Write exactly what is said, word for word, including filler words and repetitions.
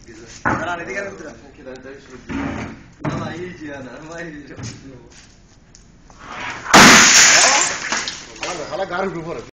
انا دي كده كده انت ايش ما يجي انا ما يجي خلاص عارف الفرق